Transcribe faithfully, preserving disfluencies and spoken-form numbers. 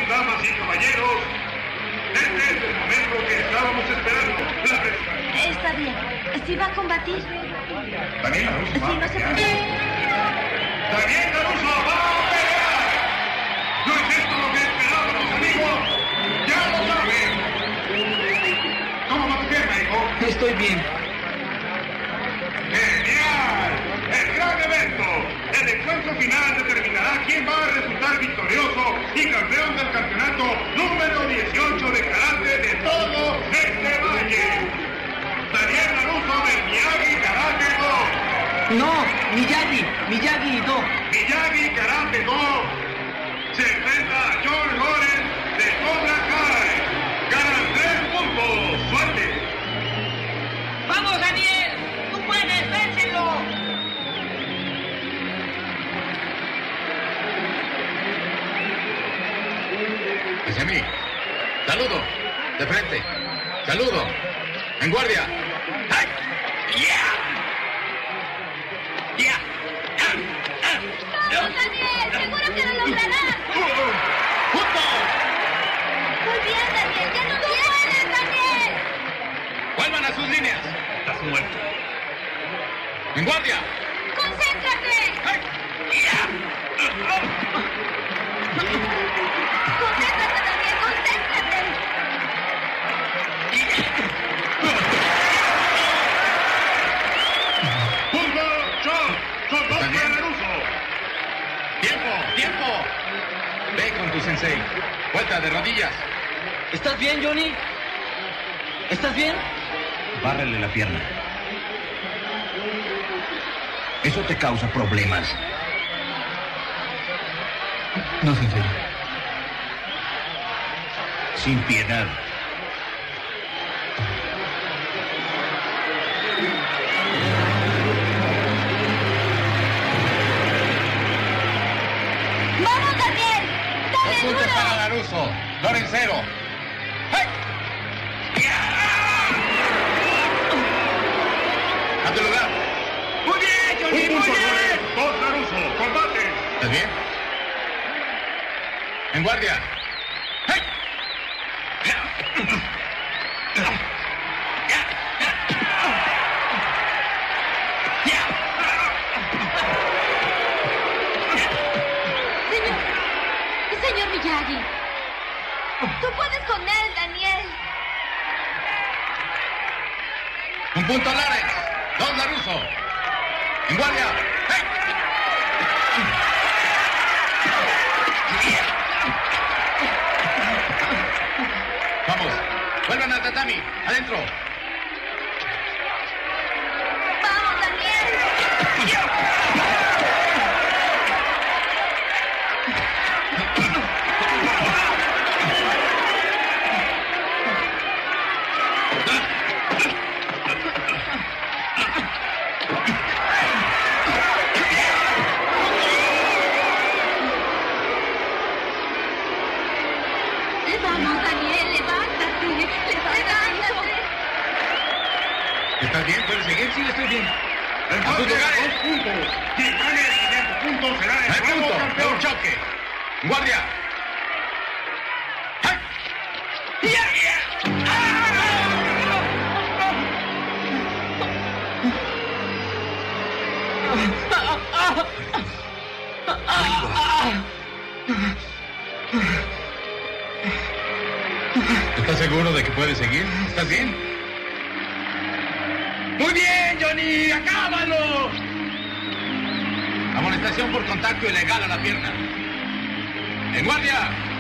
damas y caballeros, este es el momento que estábamos esperando. La presentación. Está bien. ¿Sí va a combatir? Daniel Laruso va Sí, a no se pelear. preocupe. Daniel Laruso va a pelear. ¿No es esto lo que esperábamos, amigos? ¡Ya lo saben! ¿Cómo va tu pierna, hijo? Estoy bien. ¡Genial! ¡El gran evento! El encuentro final determinará quién va a resultar victorioso y campeón del campeonato número dieciocho de karate de todo este valle. Daniel Laruso del Miyagi Karate Do. No, Miyagi, Miyagi Do. Miyagi Karate Do. Se enfrenta a John Lawrence de Cobra Kai. Ganan tres puntos. ¡Suerte! ¡Vamos, Daniel! ¡Tú puedes! ¡Vénselo! Hacia mí. Saludo. De frente. Saludo. En guardia. ¡Ay! ¡Ya! ¡Ya! ¡Vamos, Daniel! ¡Seguro que lo lograrás! ¡Punto! Muy bien, Daniel. ¡Ya no tienes, Daniel! Vuelvan a sus líneas. Estás muerto. En guardia. ¡Concéntrate! ¡Ay! ¡Ya! ¡Concéntrate, Daniel! ¡Concéntrate! ¡Punto! ¡John! ¡Son dos ¿Estás bien? para Laruso! ¡Tiempo! ¡Tiempo! Ve con tu sensei. Vuelta de rodillas. ¿Estás bien, Johnny? ¿Estás bien? Bárrele la pierna. Eso te causa problemas. No, sensei. Sin piedad. ¡Vamos, Daniel! Dos ¡Dale puntos duro! para Laruso. Lorencero. ¡Ay! ¡A tu lugar! ¡Muy bien, Johnny! ¡Un ¡Muy punto, bien! Lawrence! ¡Dos Laruso! ¡Combate! ¿Estás bien? En guardia. ¡Ay! Señor, señor Miyagi, tú puedes con él, Daniel. Un punto Lawrence. Dos Laruso. En guardia. ¡Ay! Vamos. Vuelvan al tatami. Adentro. ¡Vamos, Daniel! Vamos, Daniel, levántate. Levántate. ¿Estás bien? ¿Puedes seguir? Sí, estoy bien. Entonces, A sus lugares. dos puntos. Quien gane el siguiente punto será No hay el nuevo punto. No campeón. un choque. En guardia. ¡Ay! ¿Estás seguro de que puedes seguir? ¿Estás bien? ¡Muy bien, Johnny! ¡Acábalo! Amonestación por contacto ilegal a la pierna. ¡En guardia!